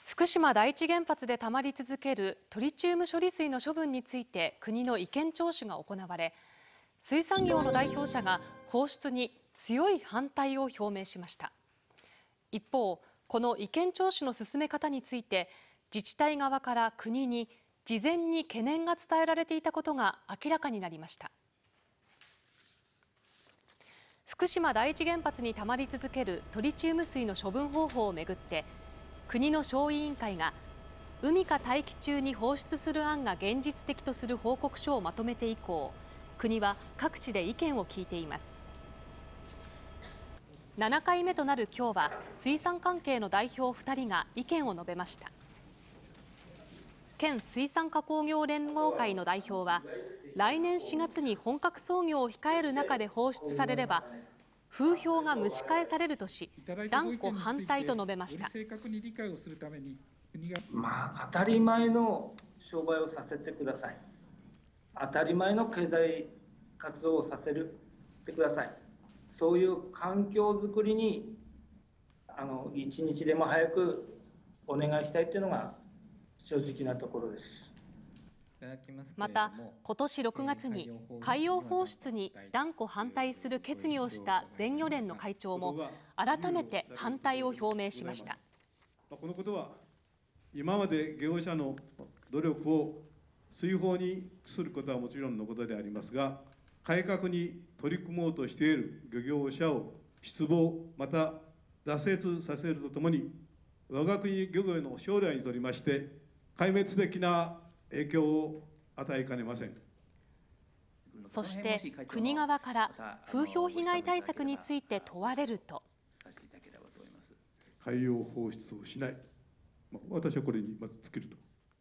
福島第一原発でたまり続けるトリチウム処理水の処分について国の意見聴取が行われ、水産業の代表者が放出に強い反対を表明しました。一方、この意見聴取の進め方について自治体側から国に事前に懸念が伝えられていたことが明らかになりました。福島第一原発にたまり続けるトリチウム水の処分方法をめぐって、国の小委員会が海か大気中に放出する案が現実的とする報告書をまとめて以降、国は各地で意見を聞いています。7回目となる今日は、水産関係の代表2人が意見を述べました。県水産加工業連合会の代表は、来年4月に本格操業を控える中で放出されれば風評が蒸し返されるとし、断固反対と述べました。 当たり前の商売をさせてください。当たり前の経済活動をさせてください。そういう環境づくりに一日でも早くお願いしたいというのが正直なところです。 また、今年6月に海洋放出に断固反対する決議をした全漁連の会長も改めて反対を表明しました。 このことは今まで業者の努力を水泡にすることはもちろんのことでありますが、改革に取り組もうとしている漁業者を失望また挫折させるとともに、我が国漁業の将来にとりまして壊滅的な影響を与えかねません。 そして国側から風評被害対策について問われると、 海洋放出をしない、私はこれにまず尽きると。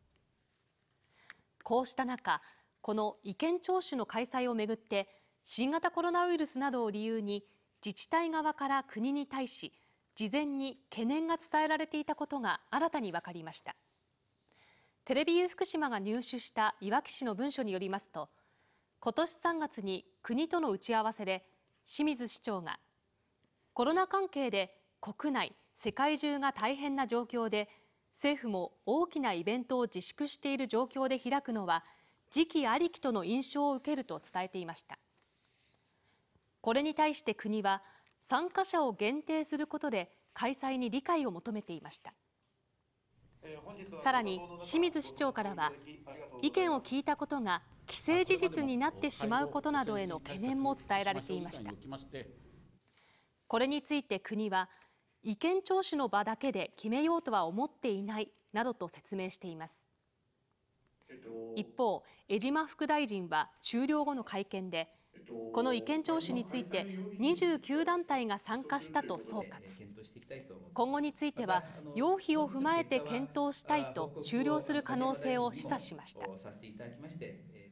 こうした中、この意見聴取の開催をめぐって新型コロナウイルスなどを理由に自治体側から国に対し事前に懸念が伝えられていたことが新たに分かりました。テレビユー福島が入手したいわき市の文書によりますと、今年3月に国との打ち合わせで清水市長が、コロナ関係で国内世界中が大変な状況で政府も大きなイベントを自粛している状況で開くのは時期ありきとの印象を受けると伝えていました。これに対して国は参加者を限定することで開催に理解を求めていました。さらに清水市長からは、意見を聞いたことが既成事実になってしまうことなどへの懸念も伝えられていました。これについて国は、意見聴取の場だけで決めようとは思っていないなどと説明しています。一方、江島副大臣は終了後の会見で、この意見聴取について29団体が参加したと総括。今後については要否を踏まえて検討したいと終了する可能性を示唆しました。